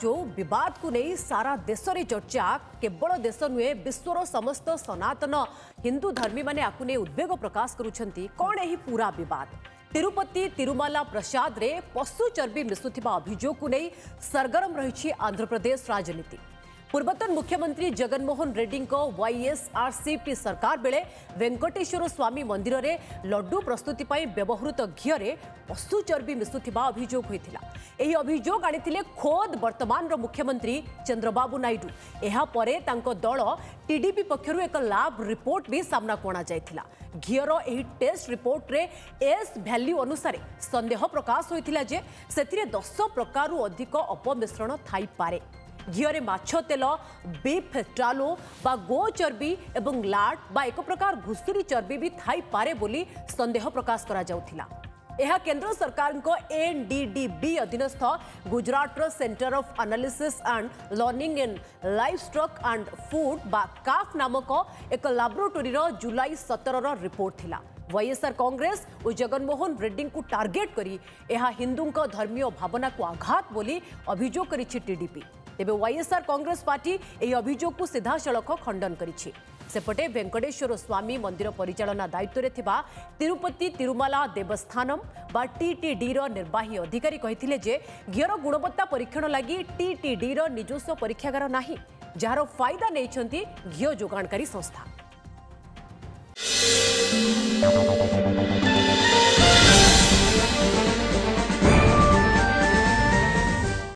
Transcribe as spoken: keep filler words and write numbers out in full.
जो विवाद को नहीं सारा देश रे चर्चा केवल देश नुहे विश्वर समस्त सनातन हिंदू धर्मी माने आकु नहीं उद्वेग प्रकाश करुछंती कौन यही पूरा विवाद तिरुपति तिरुमाला प्रसाद रे पशु चर्बी मिसुथिबा अभियोग को नहीं सरगरम रही आंध्र प्रदेश राजनीति। पूर्वतन मुख्यमंत्री जगनमोहन रेड्डी वाईएसआरसीपी सरकार बेले वेंकटेश्वर स्वामी मंदिर रे लड्डू प्रस्तुति पाई व्यवहृत घीरे पशु चर्बी मिसुथिबा अभियोग होइथिला। एही अभियोग आनिथिले खोद वर्तमान रो मुख्यमंत्री चंद्रबाबू नायडू। एहा परे तांको दल टीडीपी पक्षरु एक लैब रिपोर्ट भी सामना कोणा जायथिला। घीर एही टेस्ट रिपोर्ट रे एस वैल्यू अनुसार संदेह प्रकाश होइथिला जे सेथिरे दस प्रकारु अधिक अपमिश्रण थाई पारे। घीरे माछ तेल बीफ टालो बा गो चर्बी एवं लाट बा एक प्रकार घुसुरी चर्बी भी थाई पारे बोली संदेह प्रकाश करा जाउथिला। यह केंद्र सरकार को एनडीडीबी अधीनस्थ Gujarat centre of analysis and learning in livestock and food बा काफ नामक एक लैबोरेटरी जुलाई सतर रिपोर्ट थिला। वाईएसआर कांग्रेस और जगनमोहन रेड्डी को टार्गेट करी यह हिंदू धर्मीय भावना को आघात बोली अभियोग करिछि टीडीपी। तेबे वाईएसआर कांग्रेस पार्टी यह अभियोग को सीधा सड़क खंडन करिछि। सेपटे वेंकटेश्वर स्वामी मंदिर परिचालना दायित्व रे थिबा तिरुपति तिरुमाला देवस्थानम बा टीटीडी रो निर्वाही अधिकारी कहिथिले जे घीर गुणवत्ता परीक्षण लगी टीटीडी रो निजस्व परीक्षागार नाही जार फायदा नैछंती घी जोगाणकारी संस्था।